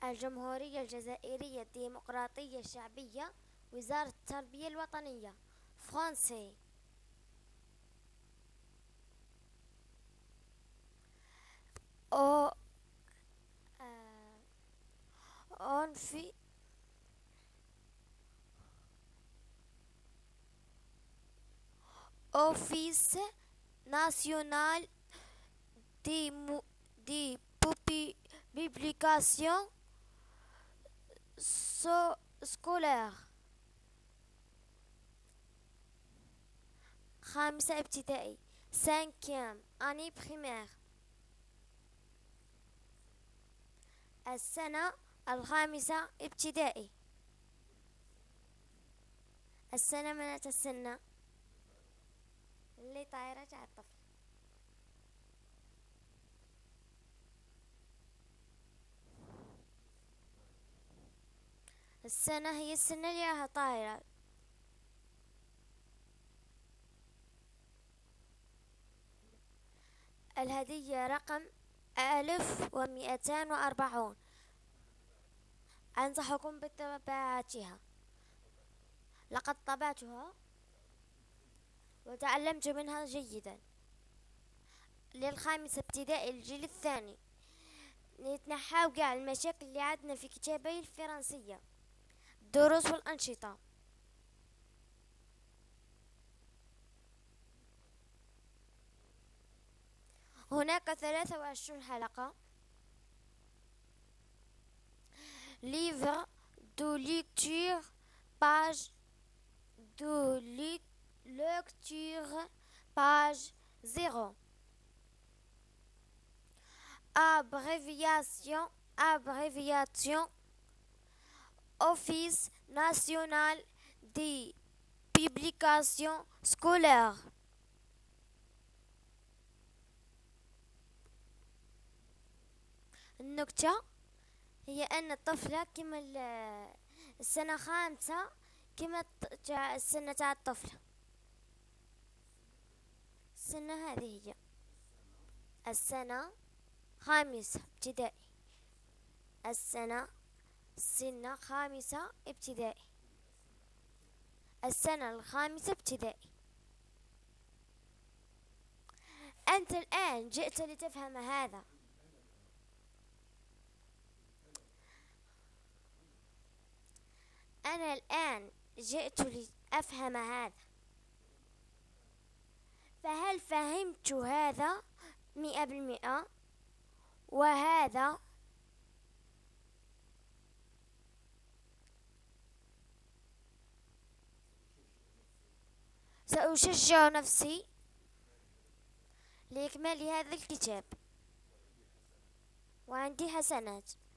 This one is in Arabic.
الجمهورية الجزائرية الديمقراطية الشعبية، وزارة التربية الوطنية، فرنسي. أو أون في أوفيس ناسيونال دي بوبليكاسيون سكولير. خامسة ابتدائي، سانكيام أني بريمير. السنة الخامسة ابتدائي. السنة من السنة اللي طايرة على الطفل. السنة هي السنة اللي راها طايرة. الهدية رقم 1240. أنصحكم بطباعتها. لقد طبعتها وتعلمت منها جيدا. للخامس ابتدائي الجيل الثاني، نتنحاو قاع المشاكل اللي عندنا في كتابي الفرنسية، الدروس والأنشطة. هناك 23 حلقة. livre de lecture, page de lecture, page 0. Abréviation Office national des publications scolaires. النكتة هي أن الطفلة كما السنة خامسة كما السنة تاع الطفلة. السنة هذه هي السنة خامسة ابتدائي. السنة خامسة ابتدائي. السنة الخامسة ابتدائي. أنت الآن جئت لتفهم هذا. أنا الآن جئت لأفهم هذا. فهل فهمت هذا 100%؟ وهذا سأشجع نفسي لإكمال هذا الكتاب، وعندي حسنات.